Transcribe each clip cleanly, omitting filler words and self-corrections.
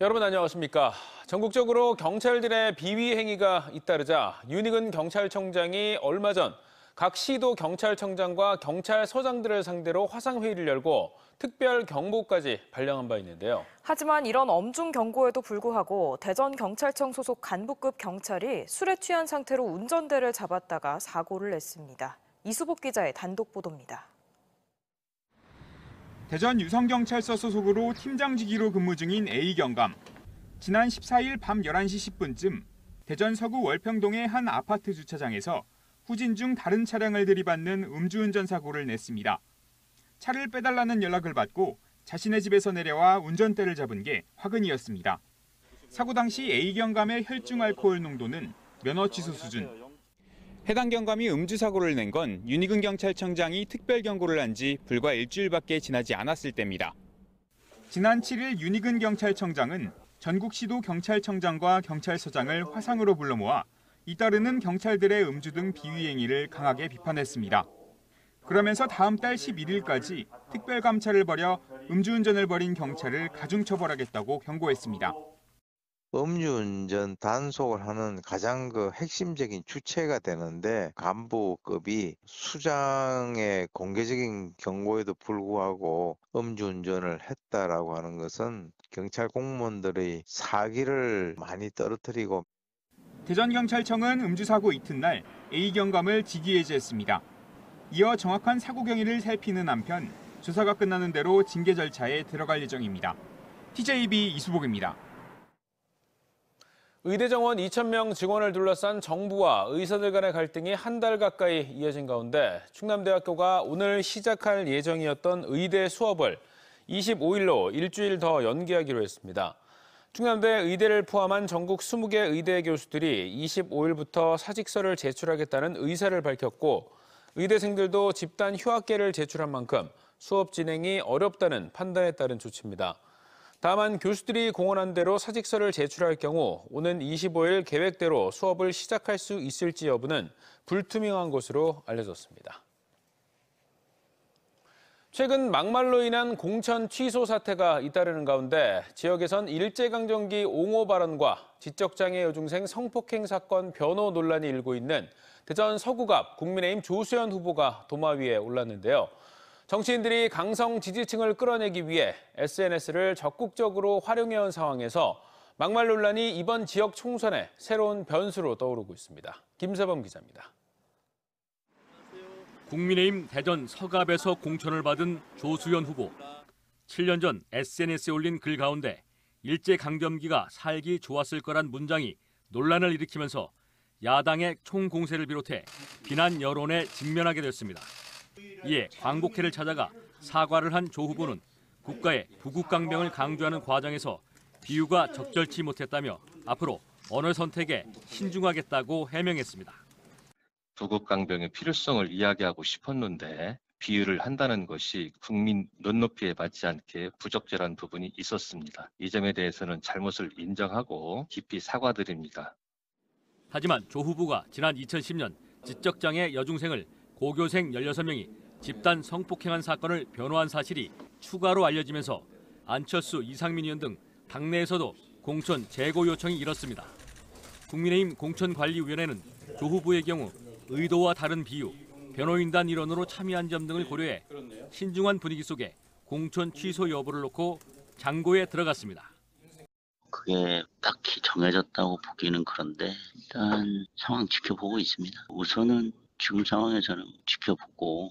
여러분 안녕하십니까? 전국적으로 경찰들의 비위 행위가 잇따르자 윤희근 경찰청장이 얼마 전 각 시도 경찰청장과 경찰서장들을 상대로 화상회의를 열고 특별 경보까지 발령한 바 있는데요. 하지만 이런 엄중 경고에도 불구하고 대전경찰청 소속 간부급 경찰이 술에 취한 상태로 운전대를 잡았다가 사고를 냈습니다. 이수복 기자의 단독 보도입니다. 대전 유성경찰서 소속으로 팀장직위로 근무 중인 A경감. 지난 14일 밤 11시 10분쯤 대전 서구 월평동의 한 아파트 주차장에서 후진 중 다른 차량을 들이받는 음주운전 사고를 냈습니다. 차를 빼달라는 연락을 받고 자신의 집에서 내려와 운전대를 잡은 게 화근이었습니다. 사고 당시 A경감의 혈중 알코올 농도는 면허 취소 수준. 해당 경감이 음주 사고를 낸 건 윤희근 경찰청장이 특별 경고를 한 지 불과 일주일밖에 지나지 않았을 때입니다. 지난 7일 윤희근 경찰청장은 전국 시도 경찰청장과 경찰서장을 화상으로 불러 모아 잇따르는 경찰들의 음주 등 비위 행위를 강하게 비판했습니다. 그러면서 다음 달 11일까지 특별 감찰을 벌여 음주운전을 벌인 경찰을 가중처벌하겠다고 경고했습니다. 음주운전 단속을 하는 가장 핵심적인 주체가 되는데 간부급이 수장의 공개적인 경고에도 불구하고 음주운전을 했다라고 하는 것은 경찰 공무원들의 사기를 많이 떨어뜨리고. 대전경찰청은 음주사고 이튿날 A경감을 직위해제했습니다. 이어 정확한 사고 경위를 살피는 한편 조사가 끝나는 대로 징계 절차에 들어갈 예정입니다. TJB 이수복입니다. 의대 정원 2,000명 증원을 둘러싼 정부와 의사들 간의 갈등이 한 달 가까이 이어진 가운데 충남대학교가 오늘 시작할 예정이었던 의대 수업을 25일로 일주일 더 연기하기로 했습니다. 충남대 의대를 포함한 전국 20개 의대 교수들이 25일부터 사직서를 제출하겠다는 의사를 밝혔고 의대생들도 집단 휴학계를 제출한 만큼 수업 진행이 어렵다는 판단에 따른 조치입니다. 다만 교수들이 공언한 대로 사직서를 제출할 경우 오는 25일 계획대로 수업을 시작할 수 있을지 여부는 불투명한 것으로 알려졌습니다. 최근 막말로 인한 공천 취소 사태가 잇따르는 가운데 지역에선 일제강점기 옹호 발언과 지적장애 여중생 성폭행 사건 변호 논란이 일고 있는 대전 서구갑 국민의힘 조수연 후보가 도마 위에 올랐는데요. 정치인들이 강성 지지층을 끌어내기 위해 SNS를 적극적으로 활용해온 상황에서 막말 논란이 이번 지역 총선의 새로운 변수로 떠오르고 있습니다. 김세범 기자입니다. 국민의힘 대전 서갑에서 공천을 받은 조수연 후보. 7년 전 SNS에 올린 글 가운데 일제강점기가 살기 좋았을 거란 문장이 논란을 일으키면서 야당의 총공세를 비롯해 비난 여론에 직면하게 됐습니다. 이에 광복회를 찾아가 사과를 한 조 후보는 국가의 부국강병을 강조하는 과정에서 비유가 적절치 못했다며 앞으로 언어 선택에 신중하겠다고 해명했습니다. 부국강병의 필요성을 이야기하고 싶었는데 비유를 한다는 것이 국민 눈높이에 맞지 않게 부적절한 부분이 있었습니다. 이 점에 대해서는 잘못을 인정하고 깊이 사과드립니다. 하지만 조 후보가 지난 2010년 지적장애 여중생을 고교생 16명이 집단 성폭행한 사건을 변호한 사실이 추가로 알려지면서 안철수, 이상민 의원 등 당내에서도 공천 재고 요청이 일었습니다. 국민의힘 공천관리위원회는 조 후보의 경우 의도와 다른 비유, 변호인단 일원으로 참여한 점 등을 고려해 신중한 분위기 속에 공천 취소 여부를 놓고 장고에 들어갔습니다. 그게 딱히 정해졌다고 보기는 그런데 일단 상황 지켜보고 있습니다. 우선은 지금 상황에서는 지켜보고.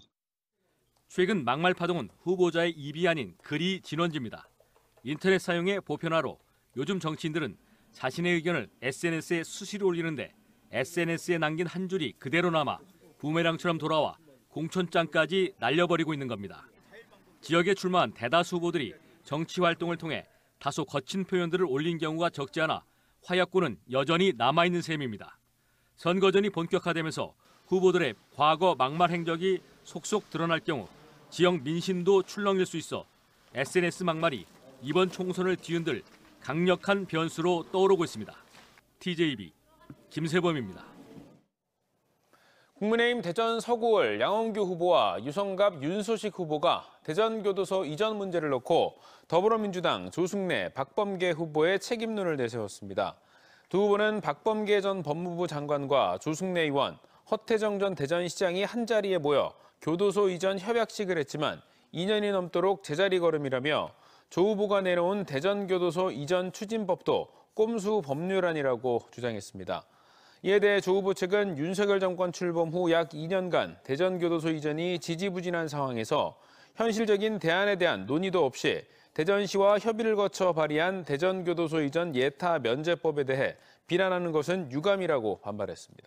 최근 막말 파동은 후보자의 입이 아닌 글이 진원지입니다. 인터넷 사용의 보편화로 요즘 정치인들은 자신의 의견을 SNS에 수시로 올리는데 SNS에 남긴 한 줄이 그대로 남아 부메랑처럼 돌아와 공천장까지 날려버리고 있는 겁니다. 지역에 출마한 대다수 후보들이 정치 활동을 통해 다소 거친 표현들을 올린 경우가 적지 않아 화약고는 여전히 남아있는 셈입니다. 선거전이 본격화되면서 후보들의 과거 막말 행적이 속속 드러날 경우 지역 민심도 출렁일 수 있어 SNS 막말이 이번 총선을 뒤흔들 강력한 변수로 떠오르고 있습니다. TJB 김세범입니다. 국민의힘 대전 서구을 양원규 후보와 유성갑 윤소식 후보가 대전교도소 이전 문제를 놓고 더불어민주당 조승래, 박범계 후보의 책임론을 내세웠습니다. 두 후보는 박범계 전 법무부 장관과 조승래 의원, 허태정 전 대전시장이 한자리에 모여 교도소 이전 협약식을 했지만 2년이 넘도록 제자리 걸음이라며 조 후보가 내놓은 대전교도소 이전 추진법도 꼼수 법률안이라고 주장했습니다. 이에 대해 조 후보 측은 윤석열 정권 출범 후 약 2년간 대전교도소 이전이 지지부진한 상황에서 현실적인 대안에 대한 논의도 없이 대전시와 협의를 거쳐 발의한 대전교도소 이전 예타 면제법에 대해 비난하는 것은 유감이라고 반발했습니다.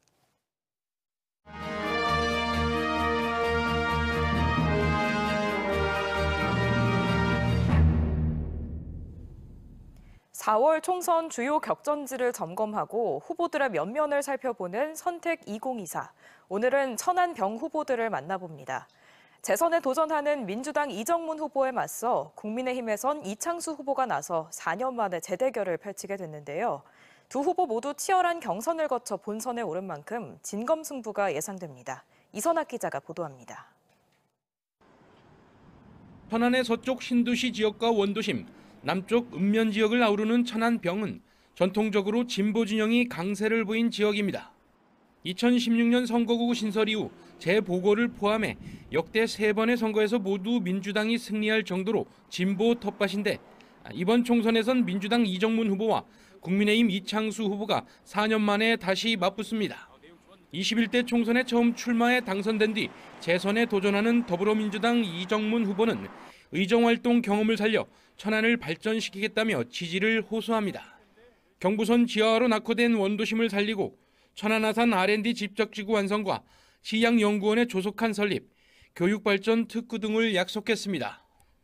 (4월) 총선 주요 격전지를 점검하고 후보들의 면면을 살펴보는 선택 2024. 오늘은 천안병 후보들을 만나봅니다. 재선에 도전하는 민주당 이정문 후보에 맞서 국민의힘에선 이창수 후보가 나서 4년 만에 재대결을 펼치게 됐는데요. 두 후보 모두 치열한 경선을 거쳐 본선에 오른 만큼 진검승부가 예상됩니다. 이선학 기자가 보도합니다. 천안의 서쪽 신도시 지역과 원도심, 남쪽 읍면 지역을 아우르는 천안병은 전통적으로 진보 진영이 강세를 보인 지역입니다. 2016년 선거구 신설 이후 재보궐을 포함해 역대 3번의 선거에서 모두 민주당이 승리할 정도로 진보 텃밭인데 이번 총선에선 민주당 이정문 후보와 국민의힘 이창수 후보가 4년 만에 다시 맞붙습니다. 21대 총선에 처음 출마해 당선된 뒤 재선에 도전하는 더불어민주당 이정문 후보는 의정활동 경험을 살려 천안을 발전시키겠다며 지지를 호소합니다. 경부선 지하화로 낙후된 원도심을 살리고 천안아산 R&D 집적지구 완성과 시향연구원의 조속한 설립, 교육발전 특구 등을 약속했습니다.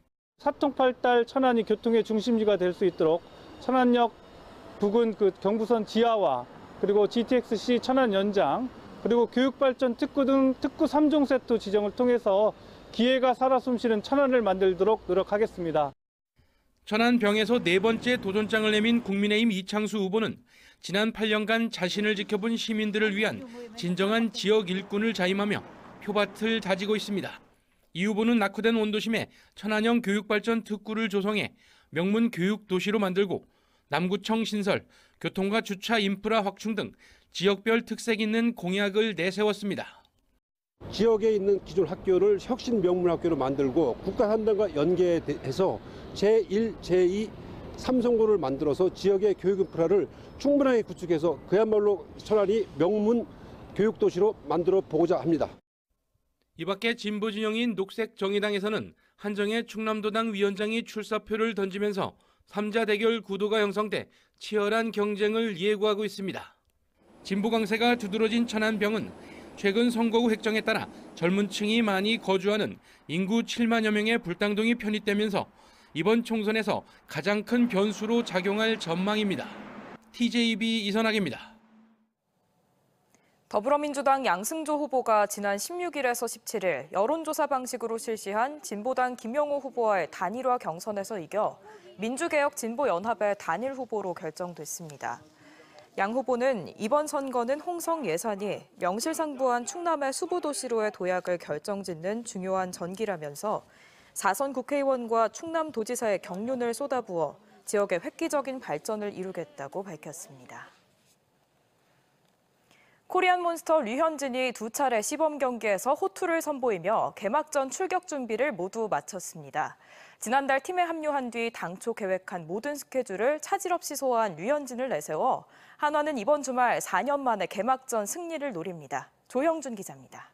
사통팔달 천안이 교통의 중심지가 될 수 있도록 천안역 부근 경부선 지하화, 그리고 GTX-C 천안 연장, 그리고 교육발전 특구 등 특구 3종 세트 지정을 통해서 기회가 살아 숨쉬는 천안을 만들도록 노력하겠습니다. 천안병에서 4번째 도전장을 내민 국민의힘 이창수 후보는 지난 8년간 자신을 지켜본 시민들을 위한 진정한 지역 일꾼을 자임하며 표밭을 다지고 있습니다. 이 후보는 낙후된 원도심에 천안형 교육발전 특구를 조성해 명문 교육도시로 만들고 남구청 신설, 교통과 주차 인프라 확충 등 지역별 특색 있는 공약을 내세웠습니다. 지역에 있는 기존 학교를 혁신 명문학교로 만들고 국가현장과 연계해서 제1, 제2, 3성고를 만들어서 지역의 교육 인프라를 충분하게 구축해서 그야말로 천안이 명문 교육도시로 만들어 보고자 합니다. 이 밖에 진보 진영인 녹색정의당에서는 한정혜 충남도당 위원장이 출사표를 던지면서 3자 대결 구도가 형성돼 치열한 경쟁을 예고하고 있습니다. 진보 강세가 두드러진 천안병은 최근 선거구 획정에 따라 젊은 층이 많이 거주하는 인구 7만여 명의 불당동이 편입되면서 이번 총선에서 가장 큰 변수로 작용할 전망입니다. TJB 이선학입니다. 더불어민주당 양승조 후보가 지난 16일에서 17일 여론조사 방식으로 실시한 진보당 김영호 후보와의 단일화 경선에서 이겨 민주개혁 진보연합의 단일 후보로 결정됐습니다. 양 후보는 이번 선거는 홍성 예산이 명실상부한 충남의 수부도시로의 도약을 결정짓는 중요한 전기라면서 4선 국회의원과 충남도지사의 경륜을 쏟아부어 지역의 획기적인 발전을 이루겠다고 밝혔습니다. 코리안몬스터 류현진이 2차례 시범 경기에서 호투를 선보이며 개막전 출격 준비를 모두 마쳤습니다. 지난달 팀에 합류한 뒤 당초 계획한 모든 스케줄을 차질 없이 소화한 류현진을 내세워 한화는 이번 주말 4년 만에 개막전 승리를 노립니다. 조형준 기자입니다.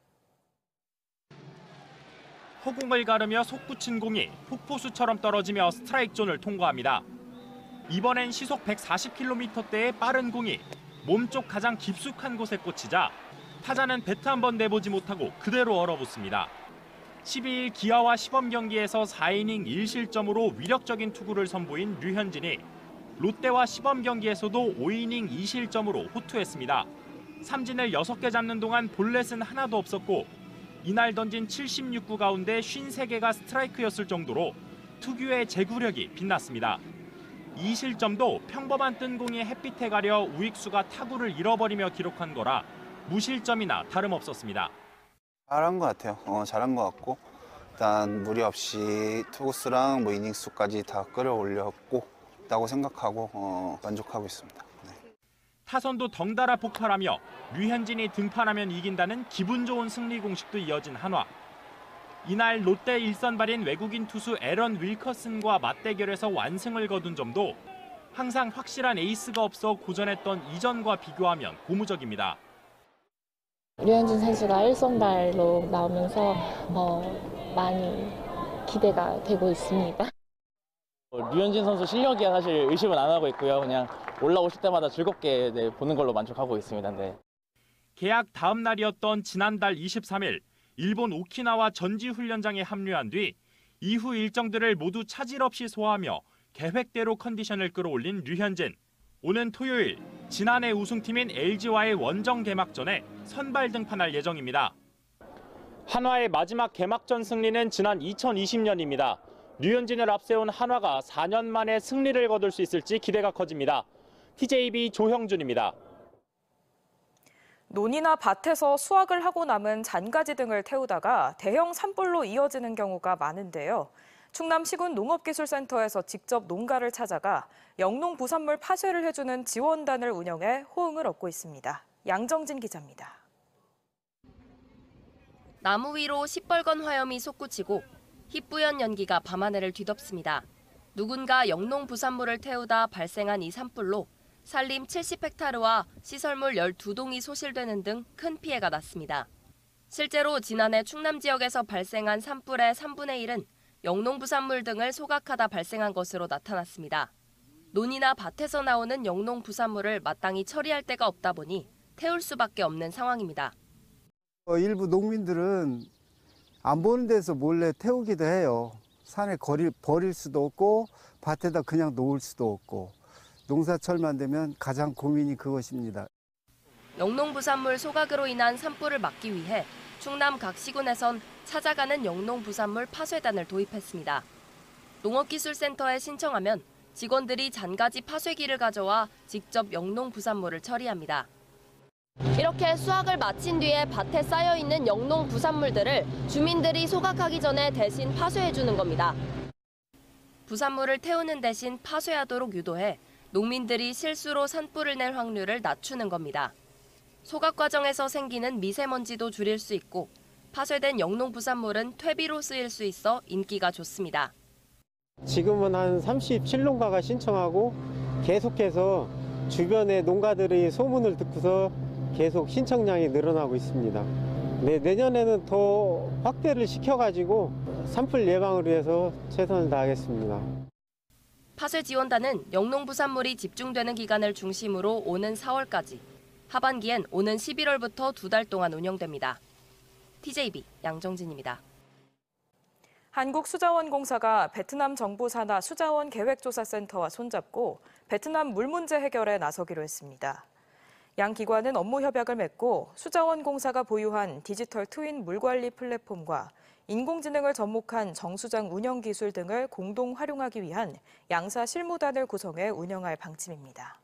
허공을 가르며 솟구친 공이 폭포수처럼 떨어지며 스트라이크 존을 통과합니다. 이번엔 시속 140km대의 빠른 공이 몸쪽 가장 깊숙한 곳에 꽂히자 타자는 배트 한 번 내보지 못하고 그대로 얼어붙습니다. 12일 기아와 시범 경기에서 4이닝 1실점으로 위력적인 투구를 선보인 류현진이 롯데와 시범 경기에서도 5이닝 2실점으로 호투했습니다. 삼진을 6개 잡는 동안 볼넷은 하나도 없었고 이날 던진 76구 가운데 53개가 스트라이크였을 정도로 특유의 제구력이 빛났습니다. 2실점도 평범한 뜬 공이 햇빛에 가려 우익수가 타구를 잃어버리며 기록한 거라 무실점이나 다름없었습니다. 잘한 것 같아요. 잘한 것 같고 일단 무리 없이 투구수랑 뭐 이닝 수까지 다 끌어올렸고 있다고 생각하고 만족하고 있습니다. 네. 타선도 덩달아 폭발하며 류현진이 등판하면 이긴다는 기분 좋은 승리 공식도 이어진 한화. 이날 롯데 일선발인 외국인 투수 애런 윌커슨과 맞대결에서 완승을 거둔 점도 항상 확실한 에이스가 없어 고전했던 이전과 비교하면 고무적입니다. 류현진 선수가 1선발로 나오면서 많이 기대가 되고 있습니다. 류현진 선수 실력이 사실 의심은 안 하고 있고요. 그냥 올라오실 때마다 즐겁게 보는 걸로 만족하고 있습니다. 네. 계약 다음 날이었던 지난달 23일 일본 오키나와 전지훈련장에 합류한 뒤 이후 일정들을 모두 차질 없이 소화하며 계획대로 컨디션을 끌어올린 류현진. 오는 토요일 지난해 우승팀인 LG와의 원정 개막전에 선발 등판할 예정입니다. 한화의 마지막 개막전 승리는 지난 2020년입니다. 류현진을 앞세운 한화가 4년 만에 승리를 거둘 수 있을지 기대가 커집니다. TJB 조형준입니다. 논이나 밭에서 수확을 하고 남은 잔가지 등을 태우다가 대형 산불로 이어지는 경우가 많은데요. 충남 시군 농업기술센터에서 직접 농가를 찾아가 영농부산물 파쇄를 해주는 지원단을 운영해 호응을 얻고 있습니다. 양정진 기자입니다. 나무 위로 시뻘건 화염이 솟구치고 희뿌연 연기가 밤하늘을 뒤덮습니다. 누군가 영농부산물을 태우다 발생한 이 산불로 산림 70헥타르와 시설물 12동이 소실되는 등 큰 피해가 났습니다. 실제로 지난해 충남 지역에서 발생한 산불의 3분의 1은 영농부산물 등을 소각하다 발생한 것으로 나타났습니다. 논이나 밭에서 나오는 영농부산물을 마땅히 처리할 데가 없다 보니 태울 수밖에 없는 상황입니다. 일부 농민들은 안 보는 데서 몰래 태우기도 해요. 산에 버릴 수도 없고 밭에다 그냥 놓을 수도 없고 농사철만 되면 가장 고민이 그것입니다. 영농부산물 소각으로 인한 산불을 막기 위해 충남 각 시군에선 찾아가는 영농부산물 파쇄단을 도입했습니다. 농업기술센터에 신청하면 직원들이 잔가지 파쇄기를 가져와 직접 영농부산물을 처리합니다. 이렇게 수확을 마친 뒤에 밭에 쌓여있는 영농부산물들을 주민들이 소각하기 전에 대신 파쇄해주는 겁니다. 부산물을 태우는 대신 파쇄하도록 유도해 농민들이 실수로 산불을 낼 확률을 낮추는 겁니다. 소각 과정에서 생기는 미세먼지도 줄일 수 있고 파쇄된 영농부산물은 퇴비로 쓰일 수 있어 인기가 좋습니다. 지금은 한 37농가가 신청하고 계속해서 주변의 농가들이 소문을 듣고서 계속 신청량이 늘어나고 있습니다. 내년에는 더 확대를 시켜가지고 산불 예방을 위해서 최선을 다하겠습니다. 파쇄 지원단은 영농부산물이 집중되는 기간을 중심으로 오는 4월까지, 하반기엔 오는 11월부터 2달 동안 운영됩니다. TJB 양정진입니다. 한국수자원공사가 베트남 정부 산하 수자원 계획조사센터와 손잡고 베트남 물 문제 해결에 나서기로 했습니다. 양 기관은 업무 협약을 맺고 수자원공사가 보유한 디지털 트윈 물관리 플랫폼과 인공지능을 접목한 정수장 운영 기술 등을 공동 활용하기 위한 양사 실무단을 구성해 운영할 방침입니다.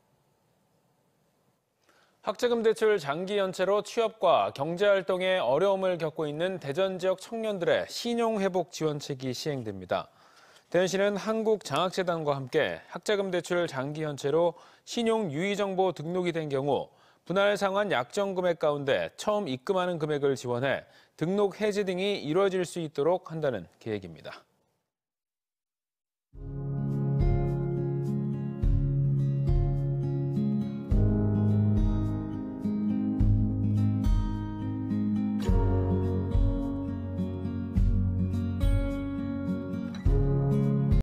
학자금 대출 장기 연체로 취업과 경제활동에 어려움을 겪고 있는 대전 지역 청년들의 신용회복 지원책이 시행됩니다. 대전시는 한국장학재단과 함께 학자금 대출 장기 연체로 신용 유의 정보 등록이 된 경우 분할 상환 약정 금액 가운데 처음 입금하는 금액을 지원해 등록 해지 등이 이루어질 수 있도록 한다는 계획입니다.